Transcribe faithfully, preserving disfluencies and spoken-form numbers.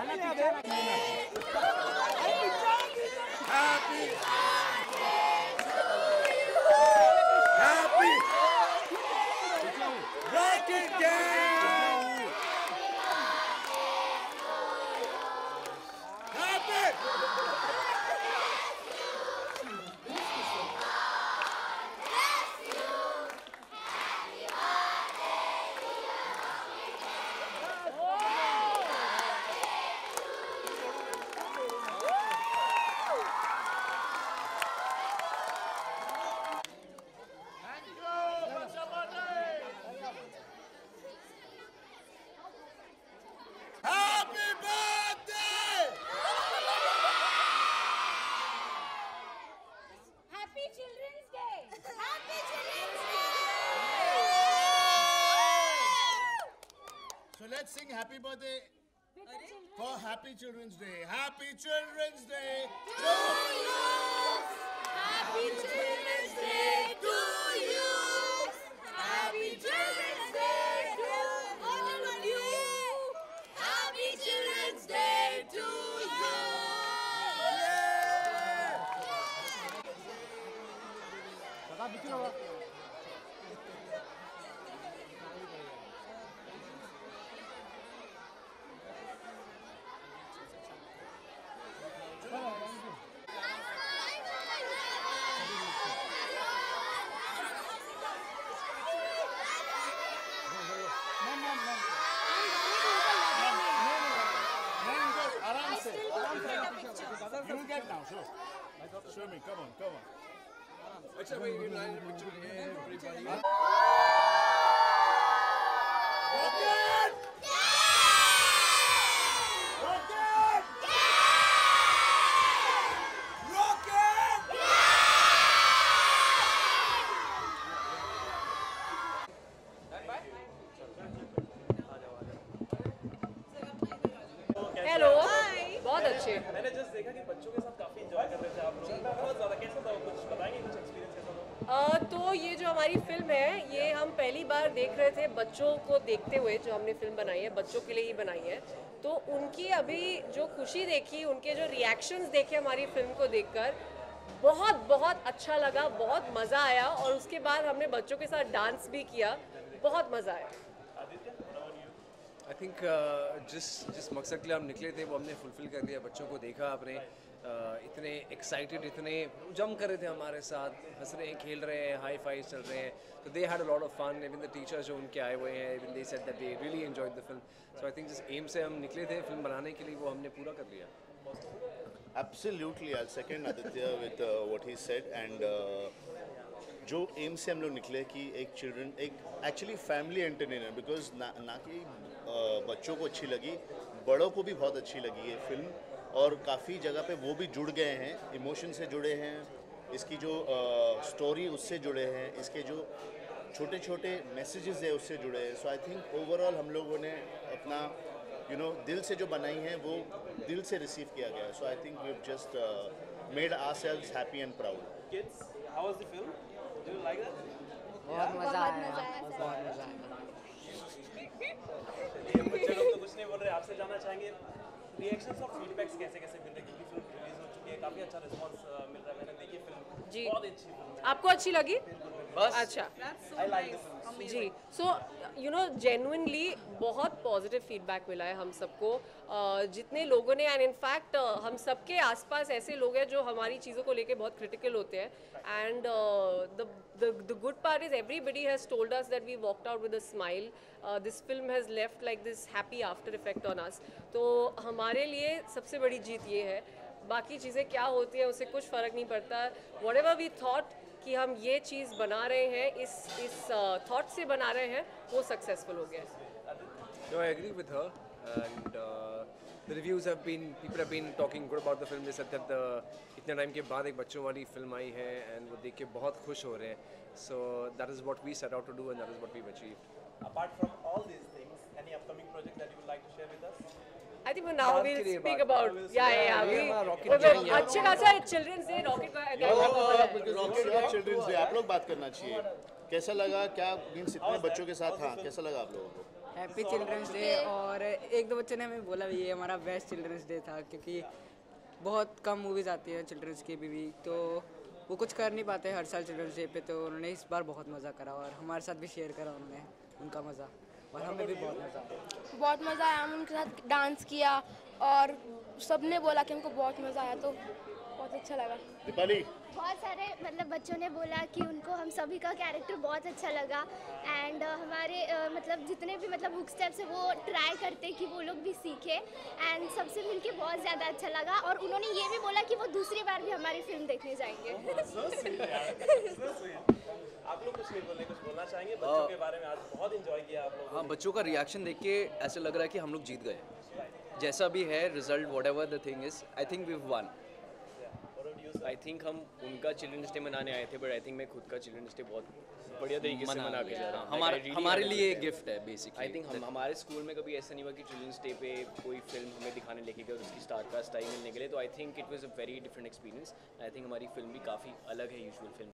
Happy Happy Rocket Gang! Happy Let's sing happy birthday for Happy Children's Day. Happy Children's Day to you. Happy Children's Day to you. Happy Children's Day to all of you. Happy Children's Day to you. You get now, show. Show me, come on, come on. Achha, wait, you line a picture again, everybody. Rocket! Rocket! Rocket! Hello, बहुत अच्छे। मैंने just देखा कि बच्चों के साथ काफी enjoy कर रहे थे आप लोग, बहुत ज़्यादा। कैसा था, कुछ बताएंगे, कुछ एक्सपीरियंस कैसा था? uh, तो ये जो हमारी फिल्म है, ये हम पहली बार देख रहे थे बच्चों को देखते हुए। जो हमने फिल्म बनाई है बच्चों के लिए ही बनाई है, तो उनकी अभी जो खुशी देखी, उनके जो रिएक्शंस देखे हमारी फिल्म को देखकर, बहुत बहुत अच्छा लगा, बहुत मज़ा आया। और उसके बाद हमने बच्चों के साथ डांस भी किया, बहुत मज़ा आया। आई थिंक uh, जिस जिस मकसद के लिए हम निकले थे वो हमने फुलफिल कर दिया। बच्चों को देखा आपने, uh, इतने एक्साइटेड, इतने जम कर रहे थे हमारे साथ, हंस रहे हैं, खेल रहे हैं, हाई फाइव चल रहे हैं। तो they had a lot of fun. Even the teachers जो उनके आए हुए हैं, even they said that they really enjoyed the film. So I think जिस एम से हम निकले थे फिल्म बनाने के लिए, वो हमने पूरा कर लिया। Absolutely, I'll second Aditya with uh, what he said. And uh, जो एम से हम लोग निकले कि एक चिल्ड्रन, एक एक्चुअली फैमिली एंटरटेनर, बिकॉज ना ना कि बच्चों को अच्छी लगी, बड़ों को भी बहुत अच्छी लगी ये फिल्म। और काफ़ी जगह पे वो भी जुड़ गए हैं, इमोशन से जुड़े हैं, इसकी जो स्टोरी uh, उससे जुड़े हैं, इसके जो छोटे छोटे मैसेजेस है उससे जुड़े हैं। सो आई थिंक ओवरऑल हम लोगों ने अपना यू नो दिल से जो बनाई है वो दिल से रिसीव किया गया। So I think we have just made ourselves happy and proud. Kids, how was the film? Do you like that? बहुत मज़ा आया, बहुत मज़ा आया। ये बच्चे लोग तो कुछ नहीं बोल रहे, आपसे जानना चाहेंगे रिएक्शंस और फीडबैक्स कैसे कैसे मिल रहे हैं, क्योंकि फिल्म रिलीज हो चुकी है, काफ़ी अच्छा रिस्पांस मिल रहा है। मैंने देखी फिल्म, जी, बहुत अच्छी फिल्म। आपको अच्छी लगी? बस अच्छा, आई लाइक द फिल्म जी। सो यू नो जेन्युइनली बहुत पॉजिटिव फीडबैक मिला है हम सबको, uh, जितने लोगों ने। एंड इनफैक्ट uh, हम सबके आसपास ऐसे लोग हैं जो हमारी चीज़ों को लेके बहुत क्रिटिकल होते हैं। And the the good part is everybody has told us that we walked out with a smile. This film has left like this happy after effect on us. तो हमारे लिए सबसे बड़ी जीत ये है। बाकी चीज़ें क्या होती हैं उससे कुछ फ़र्क नहीं पड़ता। वॉट एवर वी थॉट कि हम ये चीज़ बना रहे हैं, इस इस थॉट uh, से बना रहे हैं, वो सक्सेसफुल हो गया है। No, I agree with her, and uh, the reviews have been, people have been talking good about the film. They said that the इतने टाइम के बाद एक बच्चों वाली फिल्म आई है, and वो देख के बहुत खुश हो रहे हैं. So that is what we set out to do, and that is what we've achieved. Apart from all these things, any upcoming project that you would like to share with us? I think now we'll speak about yeah yeah yeah. We अच्छे खासा children's day rocket का rocket का children's day आप लोग बात करना चाहिए। कैसा लगा, क्या मीन्स इतने बच्चों के साथ, हाँ कैसा लगा आप लोगों को? Happy children's day. और एक दो बच्चों ने हमें बोला भी ये हमारा बेस्ट चिल्ड्रंस डे था, क्योंकि बहुत कम मूवीज़ आती है चिल्ड्रंस की भी, भी तो वो कुछ कर नहीं पाते हर साल चिल्ड्रंस डे पे, तो उन्होंने इस बार बहुत मज़ा करा और हमारे साथ भी शेयर करा उन्होंने उनका मज़ा, और हमें भी बहुत मज़ा आया। बहुत मज़ा आया, हम उनके साथ डांस किया और सबने बोला कि हमको बहुत मज़ा आया, तो बहुत अच्छा लगा। दीपाली बहुत सारे मतलब बच्चों ने बोला कि उनको हम सभी का कैरेक्टर बहुत अच्छा लगा एंड uh, हमारे uh, मतलब जितने भी मतलब हुक स्टेप्स है वो ट्राई करते कि वो लोग भी सीखे एंड सबसे मिलके बहुत ज़्यादा अच्छा लगा, और उन्होंने ये भी बोला कि वो दूसरी बार भी हमारी फिल्म देखने जाएंगे। आप लोग कुछ नहीं बोलने कुछ बोलना चाहेंगे बच्चों के बारे में? आज बहुत इंजॉय किया आप लोग। हाँ, बच्चों का रिएक्शन देख के ऐसा लग रहा है कि हम लोग जीत गए। जैसा भी है रिजल्ट, whatever the thing is, I think we won. I think हम उनका चिल्ड्रंस डे मनाने आए थे, बट आई थिंक मैं खुद का चिल्ड्रंस डे बहुत बढ़िया तरीके से मना के जा रहा हूँ। हमारे हमारे लिए एक गिफ्ट है बेसिकली। आई थिंक हम हमारे स्कूल में कभी ऐसा नहीं हुआ कि चिल्ड्रंस डे पे कोई फिल्म हमें दिखाने लेके गए और उसकी स्टार कास्ट आई मिलने के लिए, तो I think it was a very different experience. I think हमारी फिल्म भी काफ़ी अलग है यूजुअल फिल्म